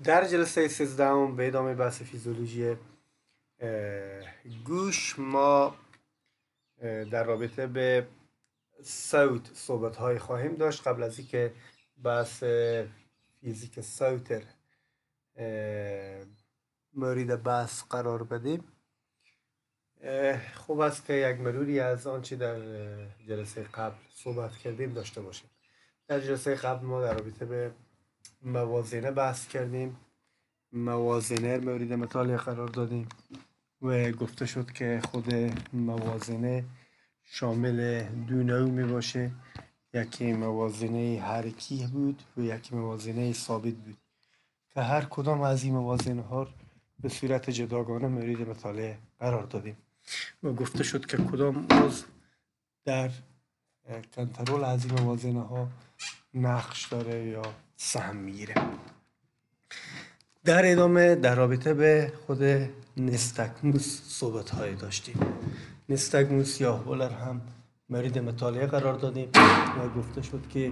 در جلسه 13 به ادامه بحث فیزیولوژی گوش ما در رابطه به صوت صحبت‌های خواهیم داشت. قبل از اینکه بحث فیزیک صوت مورد بحث قرار بدیم، خوب است که یک مروری از آنچه در جلسه قبل صحبت کردیم داشته باشیم. در جلسه قبل ما در رابطه به موازنه بحث کردیم، موازنه مورد مطالعه قرار دادیم و گفته شد که خود موازنه شامل دو نوع می باشه. یکی موازنه حرکی بود و یکی موازنه ثابت بود که هر کدام از این موازنه ها به صورت جداگانه مورد مطالعه قرار دادیم و گفته شد که کدام عضو در کنترل از این موازنه ها نقش داره یا سهم میگیره. در ادامه در رابطه به خود نستگموس صحبت های داشتیم. نستگموس یا هولر هم مورد مطالعه قرار دادیم و گفته شد که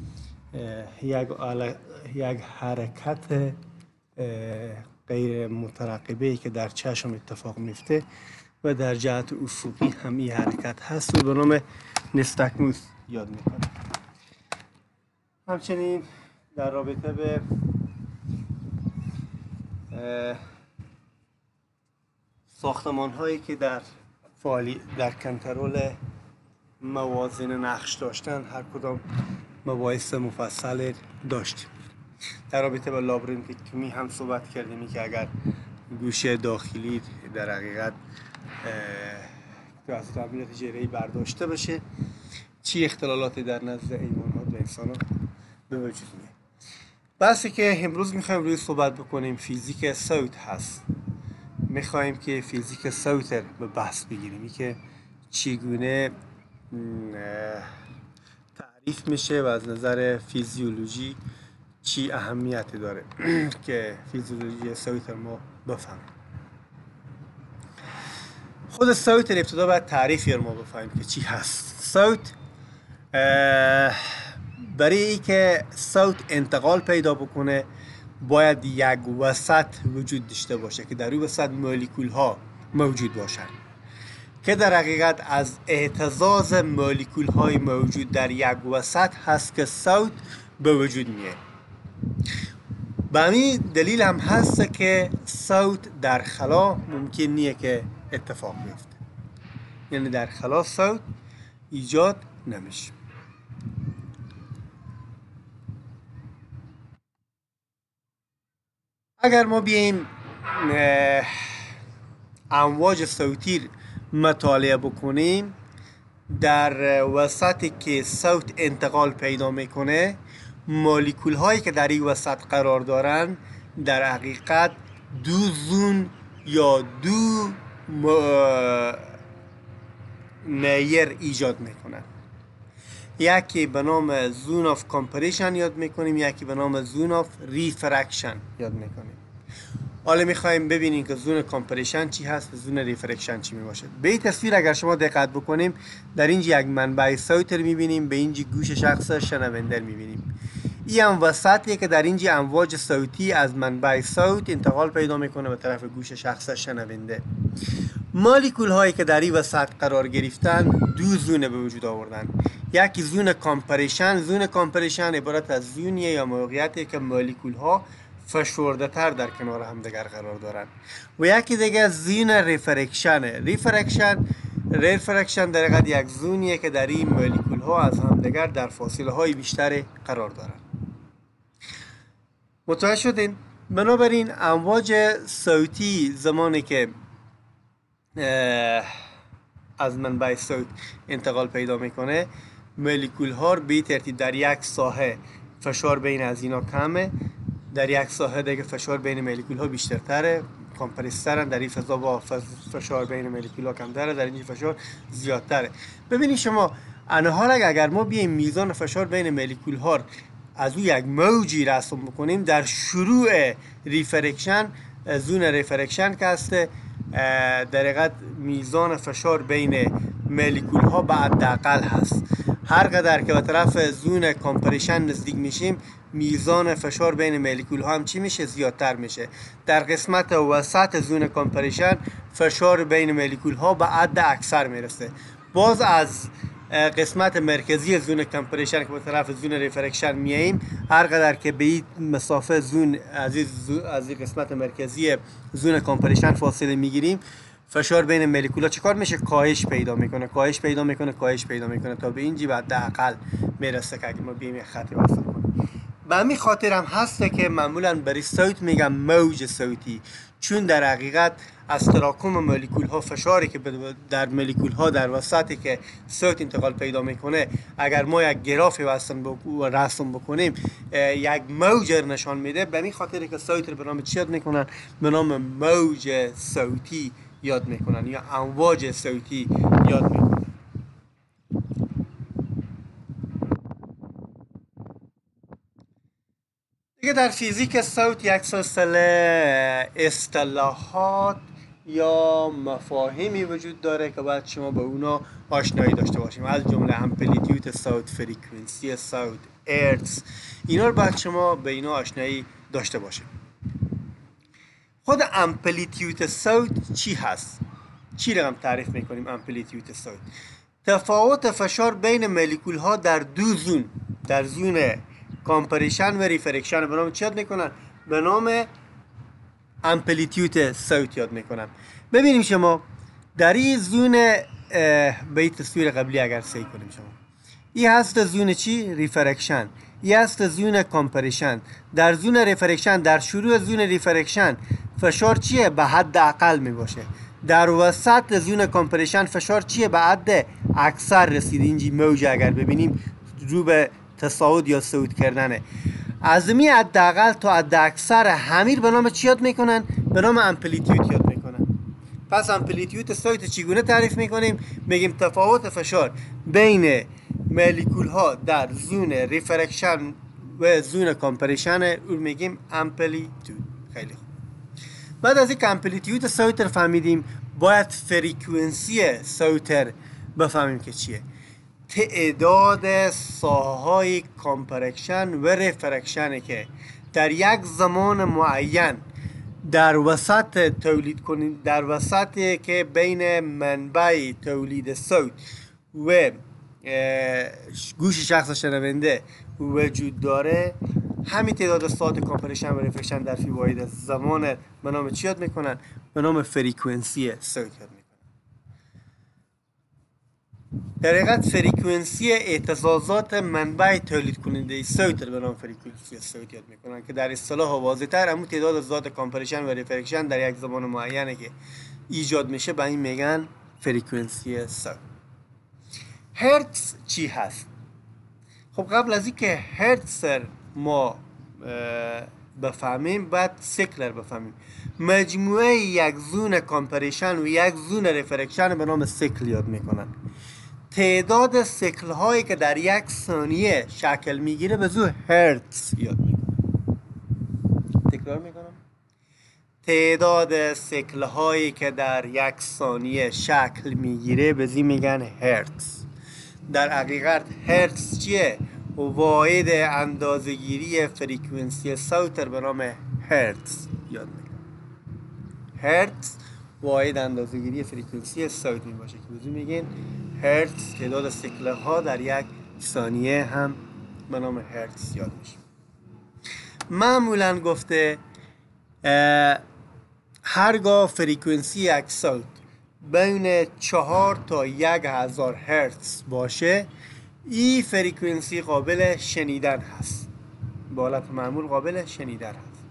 یک حرکت غیر مترقبه‌ای که در چشم اتفاق میفته و در جهت افقی هم این حرکت هست و به نام نستگموس یاد میکنه. همچنین در رابطه به ساختمان هایی که در کنترل موازنه نقش داشتن هر کدام مباحث مفصل داشتیم. در رابطه با لابرینتکتومی هم صحبت کردیم که اگر گوشه داخلی در حقیقت از عملیات جراحی برداشته بشه چی اختلالاتی در نزد حیوانات و انسانات به وجود میاد. بحثی که امروز میخوایم روی صحبت بکنیم فیزیک صوت هست. میخوایم که فیزیک صوت به بحث بگیریم که چگونه تعریف میشه و از نظر فیزیولوژی چی اهمیتی داره که فیزیولوژی صوت ما بفهمیم. خود صوت ابتدا باید تعریفی ما بفهمیم که چی هست. صوت برای اینکه صوت انتقال پیدا بکنه باید یک وسط وجود داشته باشه که در اون وسط مولکول ها موجود باشن که در حقیقت از اهتزاز مولکول های موجود در یک وسط هست که صوت به وجود میاد. به همین دلیل هم هست که صوت در خلا ممکن نیه که اتفاق بیفته، یعنی در خلا صوت ایجاد نمیشه. اگر ما بیاییم امواج صوتی مطالعه بکنیم، در وسطی که صوت انتقال پیدا میکنه مولکول هایی که در این وسط قرار دارن در حقیقت دو زون یا دو نیر ایجاد میکنن. یکی به نام زون آف کامپریشن یاد میکنیم، یکی به نام زون آف ریفرکشن یاد میکنیم. حالا میخوایم ببینیم که زون کامپریشن چی هست و زون ریفرکشن چی میباشه. به این تصویر اگر شما دقت بکنیم در اینجا یک منبع صوت رو میبینیم، به اینجا گوش شخص شنونده میبینیم. این هم وسطیه که در اینجا امواج صوتی از منبع صوت انتقال پیدا میکنه به طرف گوش شخص شنونده. مولکول هایی که در این وسط قرار گرفتن دو زون به وجود آوردن. یکی زون کامپریشن. زون کامپریشن عبارت از زونیه یا موقعیتی که مولکول ها فشرده تر در کنار همدیگر قرار دارن و یکی دیگه زون ریفرکشن. ریفرکشن در حقیقت یک زونیه که در این مولکول ها از همدیگر در فاصله های بیشتری قرار دارن. متوجه شدین؟ بنابراین امواج صوتی زمانی که از منبع صوت انتقال پیدا میکنه مولکول ها به ترتیب در یک ساحه فشار بین از اینا کمه، در یک ساحه دیگه فشار بین مولکول ها بیشتره، کمپرس‌ترن، در این فضا با فشار بین مولکول ها کمتره، در این فشار زیادتره. ببینید شما حالا اگر ما بیایم میزان فشار بین مولکول ها از او یک موجی رسم بکنیم در شروع ریفرکشن، زون ریفرکشن که هست در حقیقت میزان فشار بین مولکول ها به حداقل هست هر قدر که به طرف زون کامپریشن نزدیک میشیم میزان فشار بین مولکول ها هم چی میشه؟ زیادتر میشه. در قسمت وسط زون کامپریشن فشار بین مولکول ها به حد اکثر میرسه. باز از قسمت مرکزی زون کامپریشن که به طرف زون ریفرکشن میاییم، هر قدر که به این مسافه زون از این قسمت مرکزی زون کامپریشن فاصله میگیریم، فشار بین مولکول‌ها چیکار میشه؟ کاهش پیدا میکنه تا به این جیب حداقل میرسه که اگه ما بیایم یه خطی وصل کنیم. به همین خاطر هم هسته که معمولا برای صوت میگم موج صوتی، چون در حقیقت از تراکم مولکول ها فشاری که در مولکول ها در وسطی که صوت انتقال پیدا میکنه، اگر ما یک گرافی رسم بکنیم یک موج نشان میده. به این خاطر که صوت رو به نام چی یاد میکنن؟ به نام موج صوتی یاد میکنن یا امواج صوتی یاد میکنن. دیگه در فیزیک صوت یک سلسله اصطلاحات یا مفاهیمی وجود داره که باید شما به اونا آشنایی داشته باشیم، از جمله امپلیتیود صوت، فریکونسی صوت، ارتز. اینا رو باید شما به اینا آشنایی داشته باشیم. خود امپلیتیود صوت چی هست؟ چی رقم تعریف میکنیم امپلیتیود صوت؟ تفاوت فشار بین مولکول ها در دو زون، در زون کامپریشن و ریفرکشن، به نام چی یاد میکنن؟ به نام امپلیتیود صوت یاد میکنن. ببینیم شما در این زون به این تصویر قبلی اگر سعی کنیم شما، این هست زون چی؟ ریفرکشن. این هست زون کامپریشن. در زون ریفرکشن، در شروع زون ریفرکشن فشار چیه؟ به حد اقل می باشه. در وسط زون کامپریشن فشار چیه؟ به حد اکثر رسیده. اینجی موج اگر ببینیم رو به تصاعد یا صعود کردنه. از می حداقل تا حد اکثر همیر به نام چی یاد میکنن؟ به نام امپلیتیود یاد میکنن. پس امپلیتیود صوت چگونه تعریف میکنیم؟ میگیم تفاوت فشار بین مولکول ها در زون ریفرکشن و زون کامپریشن، اون میگیم امپلیتیود. خیلی خوب. بعد از اینکه امپلیتیود صوت رو فهمیدیم، باید فریکونسی صوت رو بفهمیم که چیه. تعداد ساحه‌های کامپرکشن و ریفرکشن که در یک زمان معین در وسط تولید کنیم، در وسطی که بین منبع تولید صوت و گوش شخص شنونده وجود داره، همین تعداد ساعت کامپرشن و ریفرکشن در فی واحد زمان به نام چی یاد میکنن؟ به نام فریکونسی صوت یاد میکنن. در حقیقت فریکونسی اهتزازات منبع تولید کننده صوت رو به نام فریکونسی صوت یاد میکنن که در اصطلاح واضح‌تر همون تعداد ذات کامپرشن و ریفرکشن در یک زمان معینه که ایجاد میشه به این میگن فریکونسی صوت. هرتز چی هست؟ خب قبل از اینکه هرتز ما بفهمیم باید سیکل رو بفهمیم. مجموعه یک زون کامپرشن و یک زون ریفرکشن به نام سیکل یاد میکنن. تعداد سیکل هایی که در یک ثانیه شکل میگیره به زو هرتز یاد میکنن. تکرار میکنم. تعداد سیکل هایی که در یک ثانیه شکل میگیره به زی میگن هرتز. در حقیقت هرتز چیه؟ واحد اندازه‌گیری فریکونسی صوت به نام هرتز یاد میکنن. هرتز واحد اندازه‌گیری فریکونسی صوت می باشه که بزرگ میگین هرتز. تعداد سیکل ها در یک ثانیه هم به نام هرتز یاد میشه. معمولا گفته هرگاه فریکونسی یک صوت بین 4 تا 1000 هرتز باشه، این فریکونسی قابل شنیدن هست. به حالت معمول قابل شنیدن هست،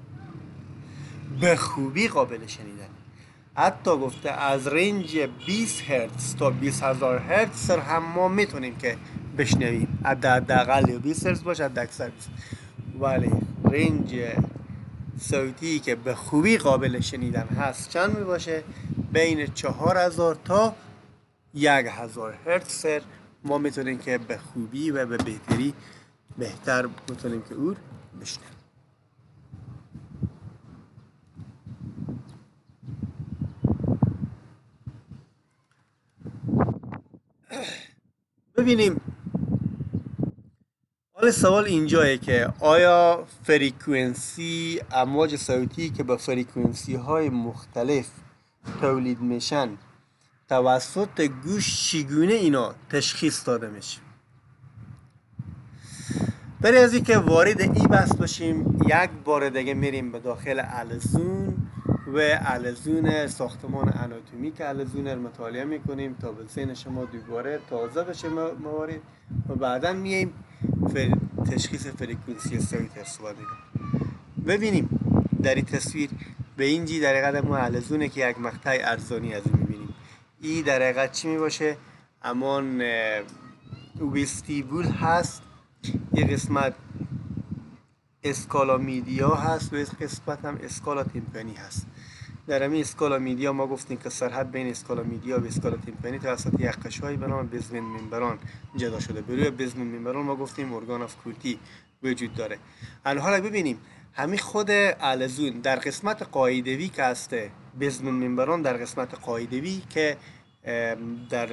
به خوبی قابل شنیدن. حتی گفته از رنج 20 هرتز تا 20000 هرتز هم ما میتونیم که بشنویم. حداقل یا 20 هرتز باشه، حد اکثر 20. ولی رنج صوتی که به خوبی قابل شنیدن هست چند می باشه؟ بین 4000 تا 1000 هرتز ما میتونیم که به خوبی و به بهتری بهتر میتونیم که او بشنویم. ببینیم ولی سوال اینجایه که آیا فریکونسی امواج صوتی که به فریکونسی های مختلف تولید میشن توسط گوش چگونه اینا تشخیص داده میشه؟ برای از اینکه وارد این بحث باشیم یک بار دیگه میریم به داخل الزون و الزون ساختمان آناتومیک الزون رو مطالعه میکنیم تا به ذهن شما دوباره تازه بشه موارد و بعدا میایم تشخیص فریکونسی صوتی استفاده کنیم. ببینیم در این تصویر به اینجی در حقیقت ما الزونه که یک مقطع ارزانی از این میبینیم. این در حقیقت چی میباشه؟ امان ویستیبول هست، یه قسمت اسکالا میدیا هست و یک قسمت هم اسکالا تیمپانی هست. در همین اسکالا میدیا ما گفتیم که سرحد بین اسکالا میدیا و اسکالا تیمپانی توسط یک قشایی به نام بزمن ممبران جدا شده. بروی بزمن ممبران ما گفتیم ارگان آف کولتی وجود داره. حالا ببینیم همین خود الزون در قسمت قاعدوی که هسته، بزمن ممبران در قسمت قاعدوی که در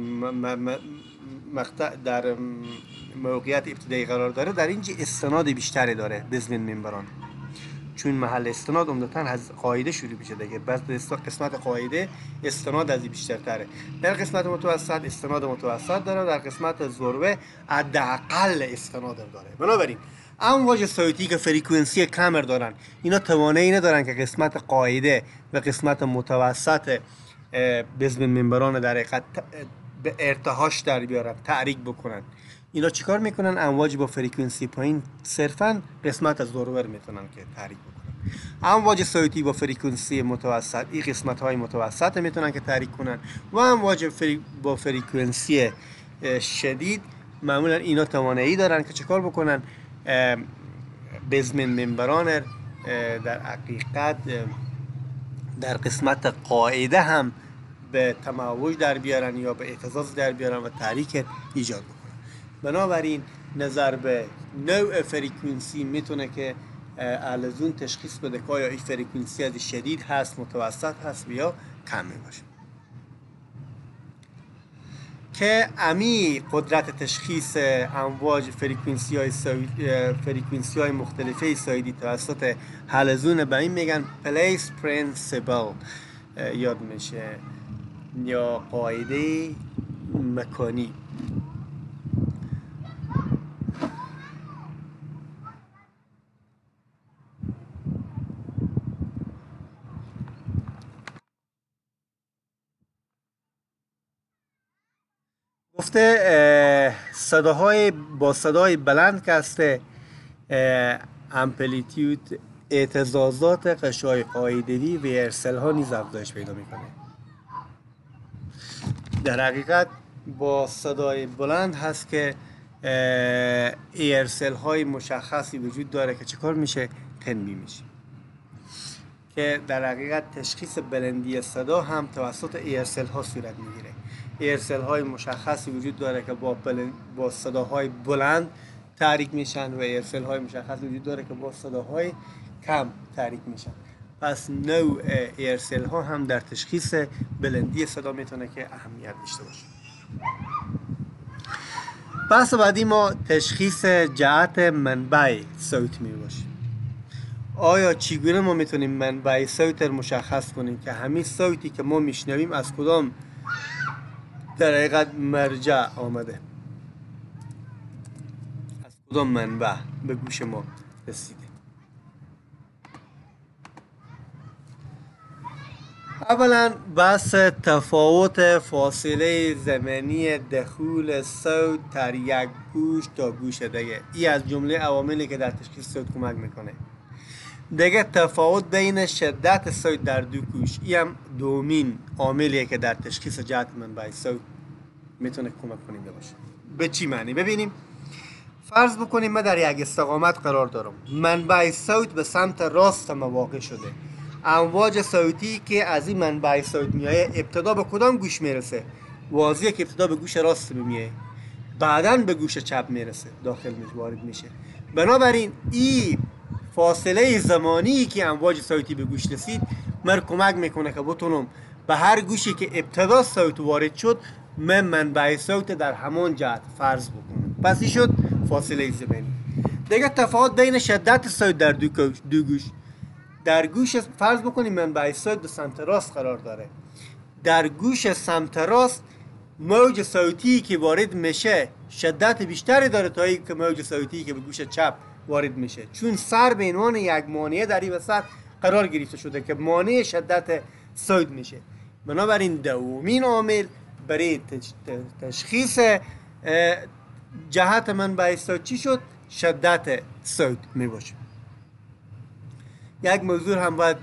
مقطع در موقعیت ابتدایی قرار داره، در اینجا استناد بیشتری داره بزمن ممبران، چون محل استناد عمدتاً از قاعده شروع میشه دیگه. بعد قسمت قاعده استناد از بیشتر تره. در قسمت متوسط استناد متوسط داره و در قسمت ذروه حداقل استناد داره. بنابراین امواج صوتی که فریکونسی کم دارن اینا توانایی ندارن که قسمت قاعده و قسمت متوسط بزمن ممبران در حقیقت به ارتعاش در بیارن، تحریک بکنن. اینا چیکار میکنن؟ امواج با فریکونسی پایین صرفا قسمت از ذروه میتونن که تحریک بکنن. امواج صوتی با فریکونسی متوسط این قسمت های متوسط میتونن که تحریک کنن و امواج با فریکونسی شدید معمولا اینا توانایی دارن که چیکار بکنن؟ بزمن ممبران در حقیقت در قسمت قاعده هم به تموج در بیارن یا به اهتزاز در بیارن و تحریک ایجاد بکنن. بنابراین نظر به نوع فریکونسی میتونه که الزون تشخیص بده که آیا این فریکونسی از شدید هست، متوسط هست یا کم باشه. که امی قدرت تشخیص امواج فریکونسی های مختلفه صوتی توسط حلزون به این میگن پلیس پرینسیپل یاد میشه یا قاعده مکانی. گفته صداهای با صدای بلند که هسته امپلیتیود اهتزازات قشای قاعدوی و ارسل ها نیز افزایش پیدا میکنه. در حقیقت با صدای بلند هست که ارسل های مشخصی وجود داره که چکار میشه؟ تنبیه میشه. که در حقیقت تشخیص بلندی صدا هم توسط ارسل ها صورت میگیره. ارسل های مشخصی وجود داره که با صداهای بلند تحریک میشن و ارسل های مشخصی وجود داره که با صداهای کم تحریک میشن. پس نوع ارسل ها هم در تشخیص بلندی صدا میتونه که اهمیت داشته باشه. بحث بعدی ما تشخیص جهت منبع صوت میباشه. آیا چگونه ما میتونیم منبع صوت رو مشخص کنیم که همین صوتی که ما میشنویم از کدام در حقیقت مرجع آمده، از کدام منبع به گوش ما رسیده؟ اولا بحث تفاوت فاصله زمانی دخول صوت در یک گوش تا گوش دیگه، این از جمله عواملی که در تشخیص صوت کمک میکنه. دیگه تفاوت بین شدت صوت در دو گوش، این هم دومین عاملیه که در تشخیص جهت منبع صوت میتونه کمک کننده باشه. به چی معنی؟ ببینیم فرض بکنیم من در یک استقامت قرار دارم، منبع صوت به سمت راست واقع شده. امواج صوتی که از این منبع صوت میایه ابتدا به کدام گوش میرسه؟ واضحه که ابتدا به گوش راست میایه، بعداً به گوش چپ میرسه، داخل وارد میشه. بنابراین این فاصله زمانی که امواج صوتی به گوش رسید من کمک میکنه که بتونم به هر گوشی که ابتدا صوت وارد شد من منبع صوت در همان جهت فرض بکنم. پس این شد فاصله زمانی. دیگه تفاوت بین شدت صوت در دو گوش. در گوش فرض بکنیم منبع صوت به سمت راست قرار داره. در گوش سمت راست موج صوتی که وارد میشه شدت بیشتری داره تا اینکه موج صوتی که به گوش چپ وارد میشه، چون سر به عنوان یک مانع در این وسط قرار گرفته شده که مانع شدت صوت میشه. بنابراین دومین عامل برای تشخیص جهت منبع صوت چی شد؟ شدت صوت می باشه. یک موضوع هم باید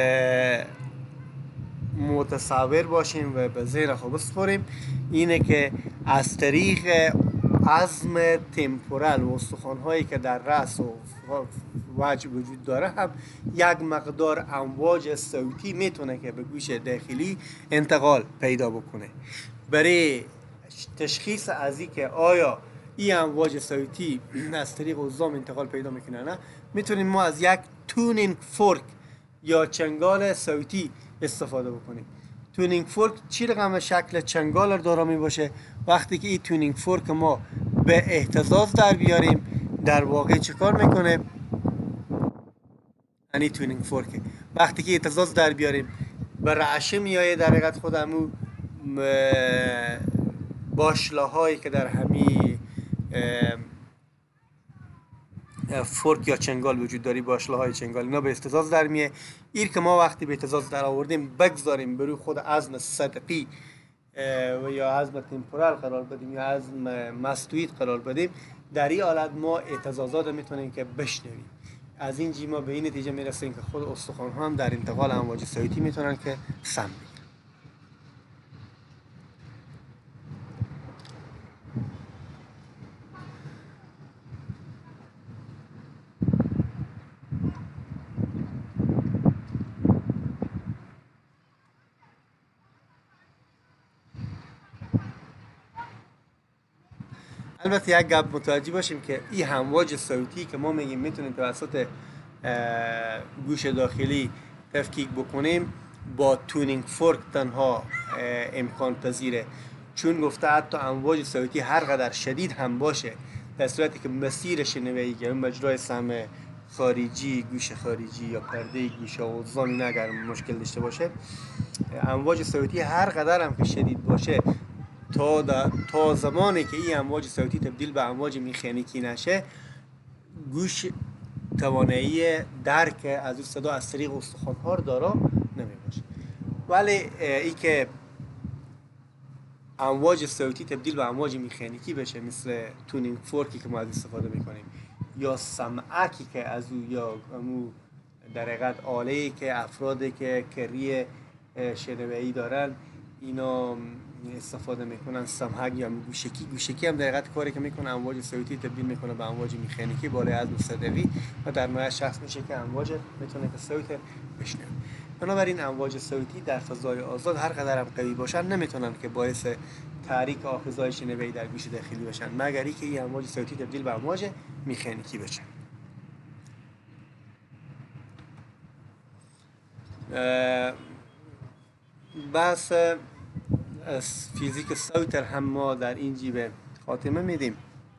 متصور باشیم و به ذهن خود بسپاریم، اینه که از طریق عظم تمپورال و استخوان‌هایی که در رأس و وجه وجود داره هم یک مقدار امواج صوتی میتونه که به گوش داخلی انتقال پیدا بکنه. برای تشخیص از این که آیا این امواج صوتی از طریق عظام انتقال پیدا میکنه نه، میتونیم ما از یک تونینگ فورک یا چنگال صوتی استفاده بکنیم. تونینگ فورک چی رقم شکل چنگال داره می باشه؟ وقتی که این تونینگ فورک ما به اهتزاز در بیاریم، در واقع چه کار میکنه؟ یعنی تونینگ فورک وقتی که اهتزاز در بیاریم به رعشه میایه در حقیقت خودمو باشلاهایی که در همی فورک یا چنگال وجود داری، باشلاهای چنگال، اینا به اهتزاز در میه. این که ما وقتی به اهتزاز در آوردیم بگذاریم بروی خود عظم صدقی و یا عظم تمپورال قرار بدیم یا عظم مستوید قرار بدیم، در این حالت ما اهتزازات میتونیم که بشنویم. از این جی ما به این نتیجه میرسیم که خود استخوان ها هم در انتقال امواج صوتی میتونن که سم بگیرن. البته یک گپ متوجه باشیم که این امواج صوتی که ما میگیم میتونیم توسط گوش داخلی تفکیک بکنیم با تونینگ فورک تنها امکان پذیره، چون گفته حتی امواج صوتی هر قدر شدید هم باشه در صورتی که مسیر شنوایی که مجرای سمع خارجی، گوش خارجی یا پرده گوش و عظام اگر مشکل داشته باشه، امواج صوتی هر قدر هم که شدید باشه تا زمانی که این امواج صوتی تبدیل به امواج مکانیکی نشه، گوش توانایی درک از این صدا از طریق استخوان‌ها رو دارا نمی باشه. ولی ای که امواج صوتی تبدیل به امواج مکانیکی بشه، مثل تونینگ فورکی که ما از استفاده میکنیم یا سمعکی که از او یا امو در حقیقت آله‌ای که افرادی که کری شنوایی دارن اینا استفاده میکنن، سمعک یا گوشکی هم در حقیقت کاری که میکنه امواج صوتی تبدیل میکنه به امواج مکانیکی بالای عظم صدقی و در نهایت شخص میشه که امواج میتونه که صوت بشنوه. بنابراین امواج صوتی در فضای آزاد هر قدر هم قوی باشن نمیتونن که باعث تحریک آخذهای شنوایی در گوش داخلی بشن، مگر اینکه این امواج صوتی تبدیل به امواج مکانیکی بشن. بحث از فیزیک صوت هم ما در این جیب خاتمه میدیم.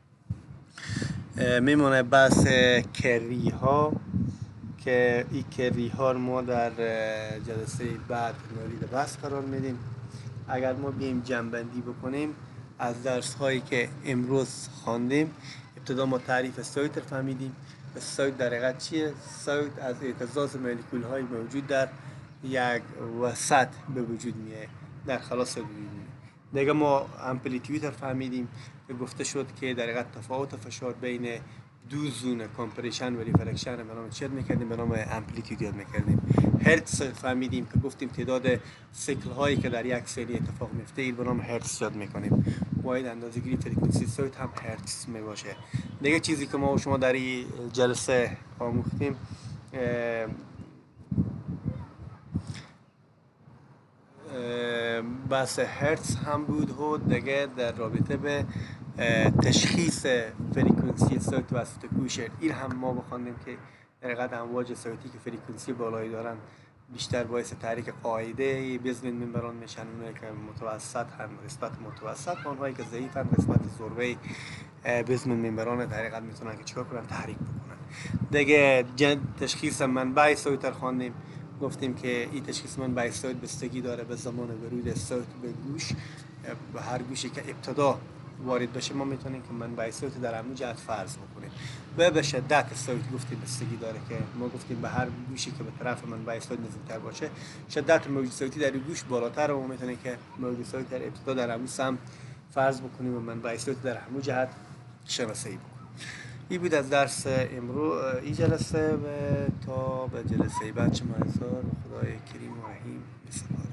میمونه بحث کری ها که این کری ها ما در جلسه بعد مورد بحث قرار میدیم. اگر ما بیایم جمع‌بندی بکنیم از درس هایی که امروز خواندیم، ابتدا ما تعریف صوت رو فهمیدیم. صوت در حقیقت چیه؟ صوت از اهتزاز مولکول های موجود در یک وسط به وجود میه، در خلاص وجود میه. دیگه ما امپلیتیود رو فهمیدیم که گفته شد که در حقیقت تفاوت فشار بین دو زون کامپریشن و ریفلکشن به نام چی یاد میکردیم؟ به نام امپلیتیود یاد میکردیم. هرتز فهمیدیم که گفتیم تعداد سیکل هایی که در یک ثانیه اتفاق میفته این به نام هرتز یاد میکنیم. واحد اندازه‌گیری فرکانسی صوت هم هرتز می باشه. دیگه چیزی که ما و شما در این جلسه آموختیم بحث هرتز هم بود و دیگه در رابطه به تشخیص فرکانسی صوت توسط گوش این هم ما بخواندیم که در حقیقت امواج صوتی که فرکانسی بالایی دارن بیشتر باعث تحریک قاعده بزمن ممبران میشن. اونایی که متوسط هم قسمت متوسط، اونهایی که ضعیف هم قسمت ذروه بزمن ممبران در حقیقت میتونن که چیکار کنن؟ تحریک بکنن. دیگه تشخیص منبع صوت رو خواندیم، گفتیم که این تشخیص منبع صوت بستگی داره به زمان ورود صوت به گوش. به هر گوشی که ابتدا وارد بشه ما میتونیم که منبع صوت در همون جهت فرض بکنیم. و به شدت صوت گفتیم بستگی داره که ما گفتیم به هر گوشی که به طرف منبع صوت نزدیکتر باشه شدت موج صوتی در گوش بالاتر و ما میتونیم که موج صوت در ابتدا در همون سمت فرض بکنیم و منبع صوت در همون جهت شناسایی بکنیم. این بود از درس امروز این جلسه و تا به جلسه بعد شما خدای کریم و رحیم بسپارم.